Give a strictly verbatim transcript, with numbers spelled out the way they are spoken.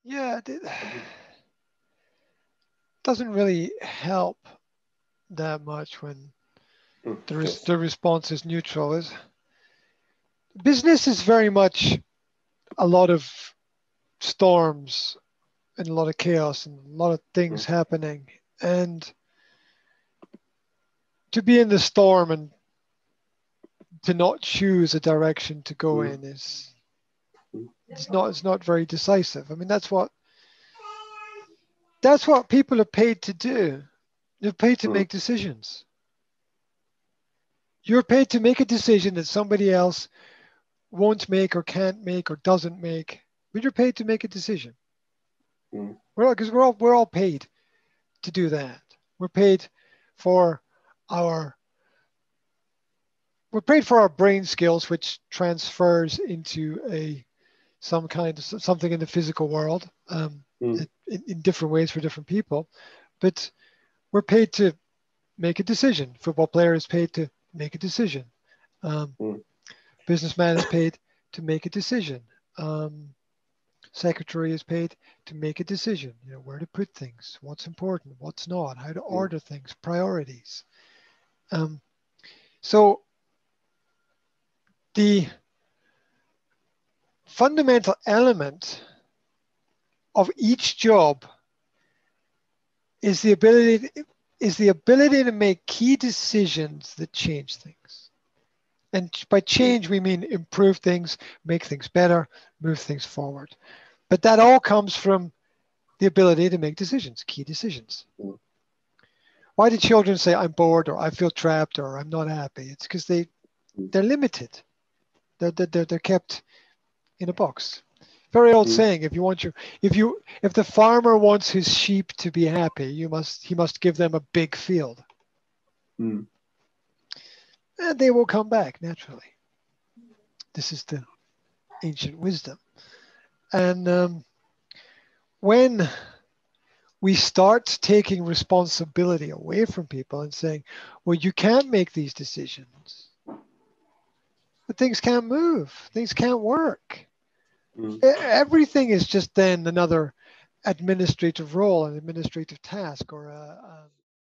Yeah, it doesn't really help that much when Mm, the res- yes. the response is neutral. Is business is very much a lot of storms and a lot of chaos and a lot of things Mm, happening, and to be in the storm and to not choose a direction to go mm, in is mm, it's not it's not very decisive. I mean, that's what that's what people are paid to do. They're paid to mm, make decisions. You're paid to make a decision that somebody else won't make or can't make or doesn't make, but you're paid to make a decision. mm, We're all because we're all we're all paid to do that. We're paid for our we're paid for our brain skills, which transfers into a some kind of something in the physical world, um, mm, in, in different ways for different people. But we're paid to make a decision. Football player is paid to make a decision. Um, mm, businessman is paid to make a decision. Um, secretary is paid to make a decision. You know, where to put things, what's important, what's not, how to mm, order things, priorities. Um, so the fundamental element of each job is the ability is the ability to make key decisions that change things. And by mm, change, we mean improve things, make things better, move things forward. But that all comes from the ability to make decisions, key decisions. mm, Why do children say I'm bored or I feel trapped or I'm not happy? It's because they mm, they're limited. They're, they're, they're kept in a box. Very old mm, saying: if you want your if you if the farmer wants his sheep to be happy, you must he must give them a big field, mm, and they will come back naturally. This is the ancient wisdom. And um, when we start taking responsibility away from people and saying, well, you can't make these decisions, but things can't move, things can't work. mm, E- Everything is just then another administrative role, an administrative task, or a, um,